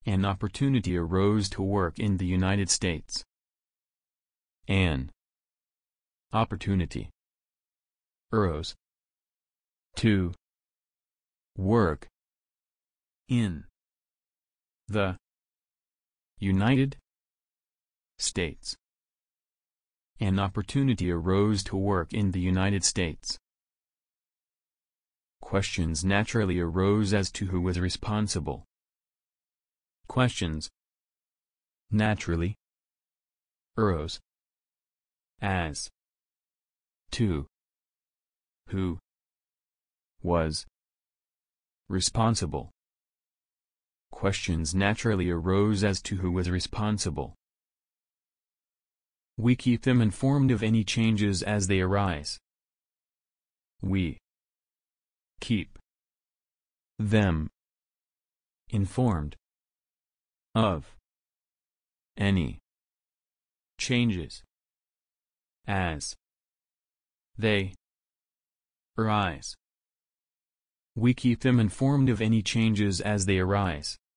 An opportunity arose to work in the United States. An opportunity arose to work in the United States. An opportunity arose to work in the United States. Questions naturally arose as to who was responsible. Questions naturally arose as to who was responsible. Questions naturally arose as to who was responsible. We keep them informed of any changes as they arise. We keep them informed of any changes as they arise. We keep them informed of any changes as they arise.